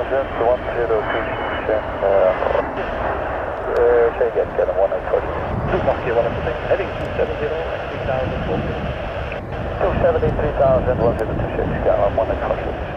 Say again, Kevin, 184. Nog een keer 186, heading 270 and 3000 volts. 270, 3000, 1026, Kevin, 184.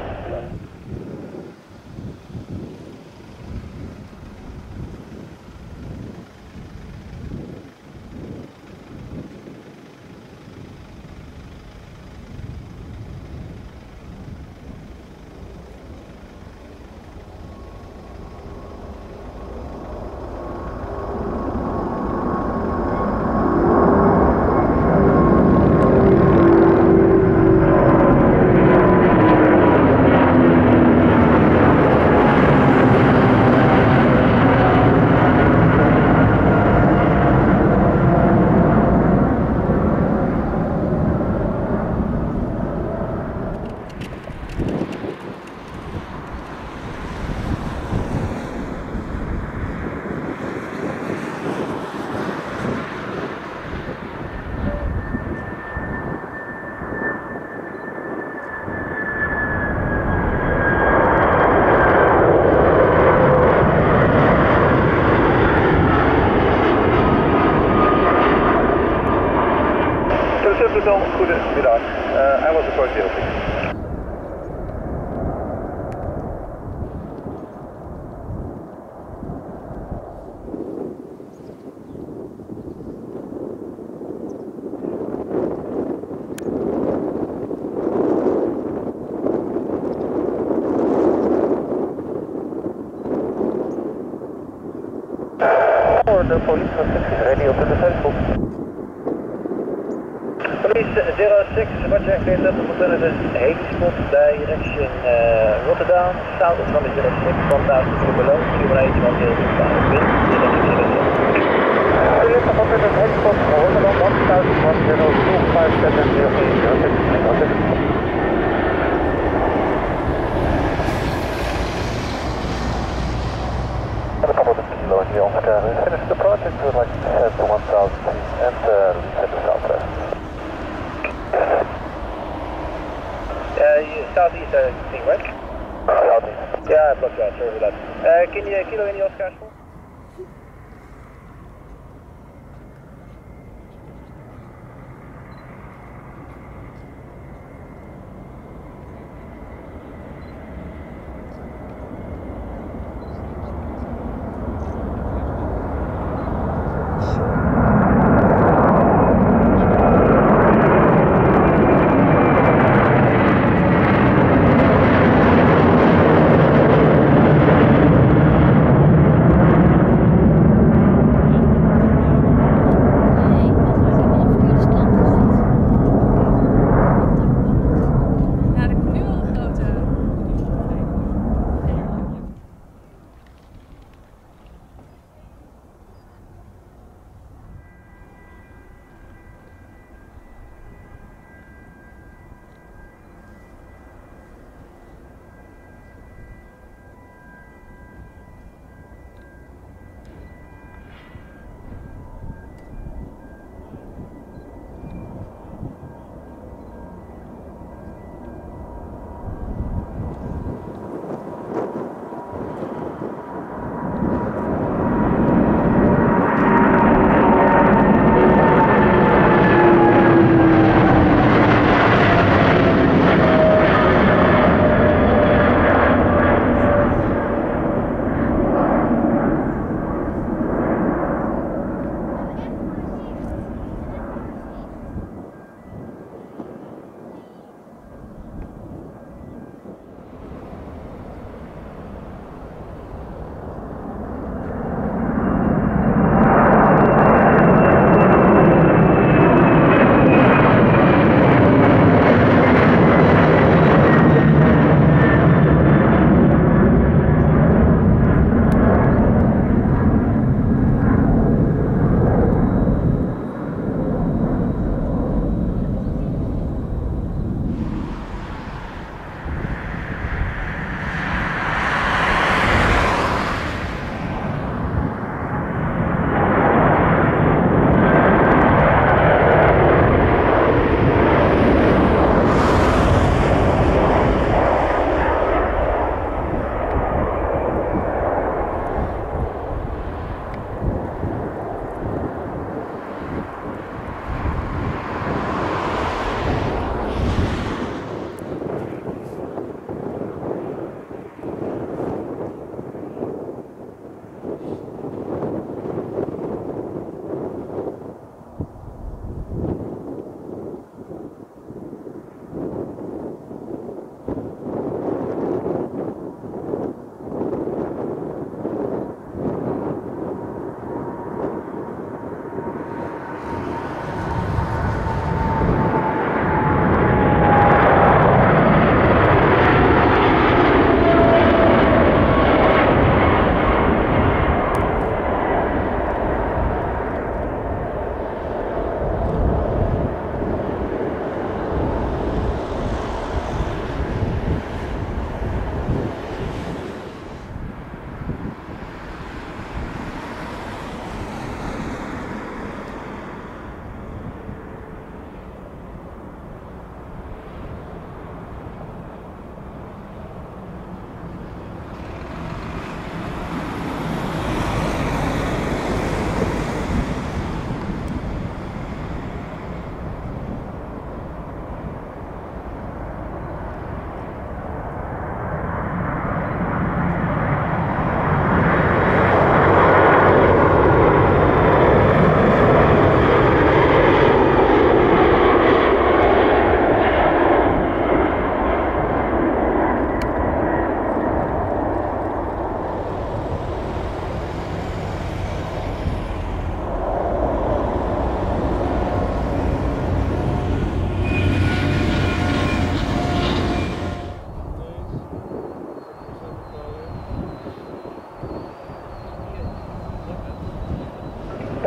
Goedemiddag, I was approaching you, please. For the police was ready up in the Facebook. Police 06, Roger, clear level alternative, helispot direction Rotterdam, south of runway 06, 1000 feet below, Q1 1025, wind, direction 06. Clear level alternative, helispot Rotterdam, 1025, 708, and a couple of kilos here on the finish the project, we would like to set to 1000 feet and leave at the southwest. Southeast, I think, right? Southeast. Yeah, I blocked you out, sorry for that. Can you kilo in the Oscars for?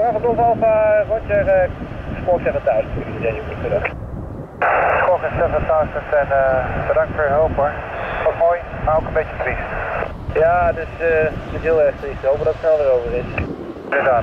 Golf Alpha, Roger, Squawk 7000, goedemiddag. Squawk 7000 en bedankt voor je hulp hoor. Wat mooi, maar ook een beetje triest. Ja, dus het is heel erg triest. Hopen dat het snel weer over is. Inderdaad.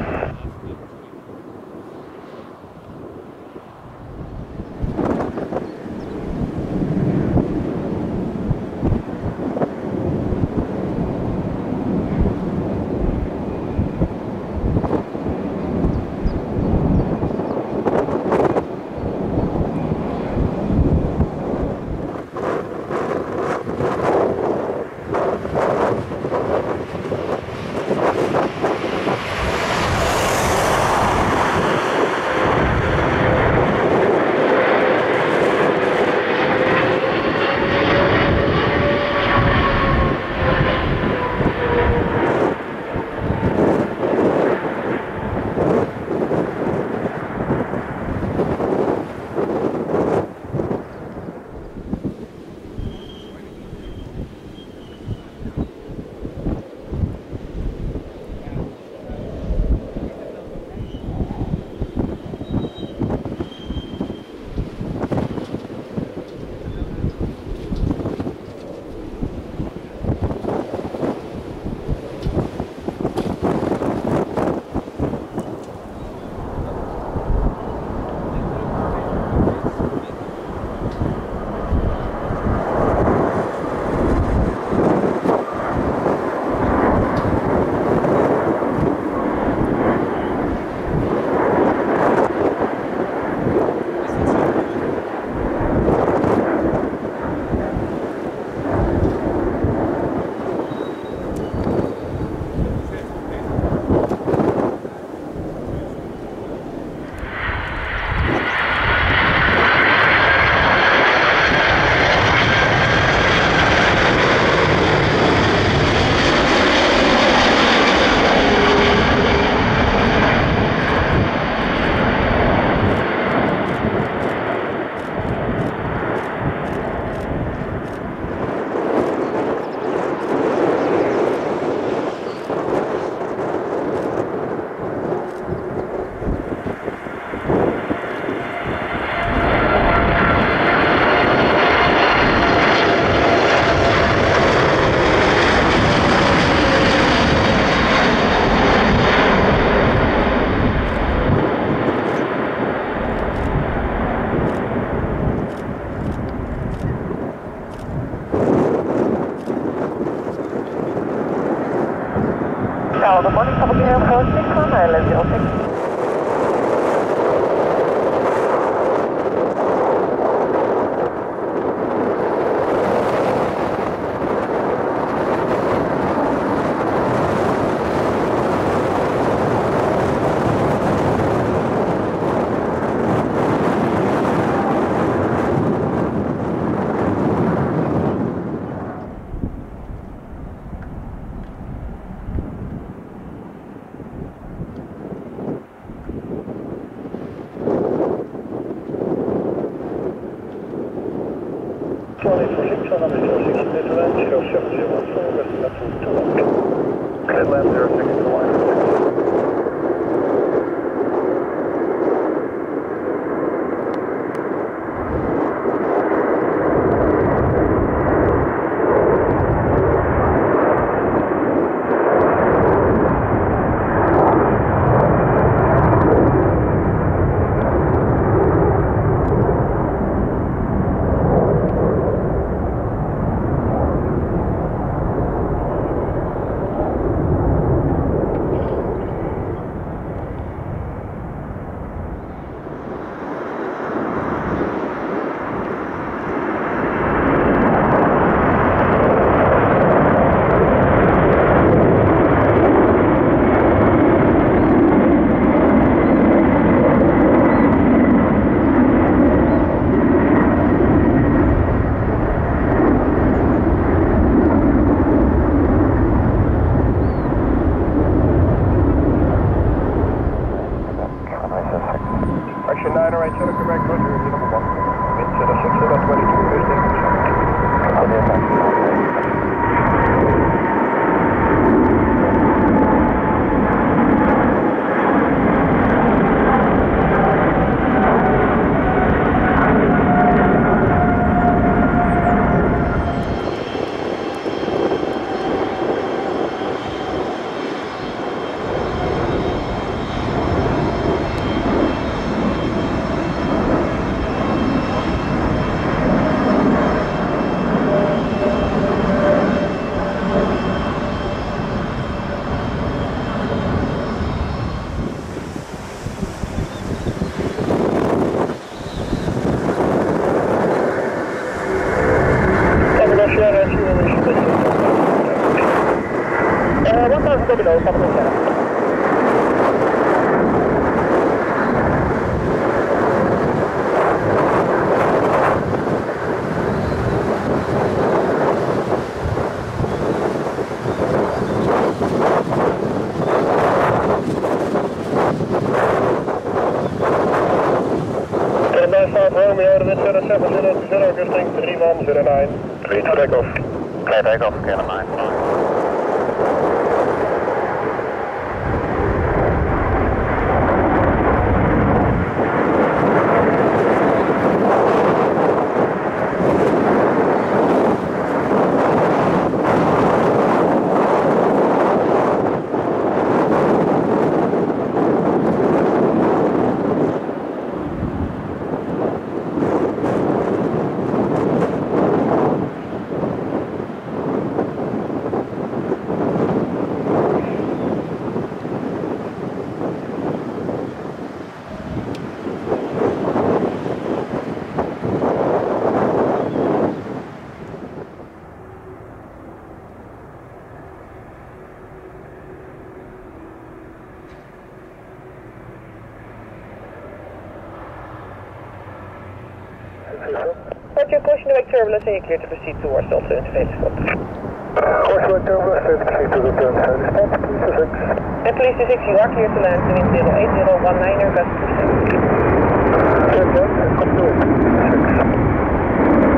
The morning public air code 6 Island 06. below, stop het zelf. Romeo, the 0700, drifting 3109. Reach for takeoff. Okay, takeoff, okay, 9. Roger, caution to make turbulence and you're clear to proceed towards the alternative spot. Caution to make turbulence and proceed to the alternative spot, please to 6. And please to 6, you are clear to land to wind 08019 gust 26. Check 1 and come to 6.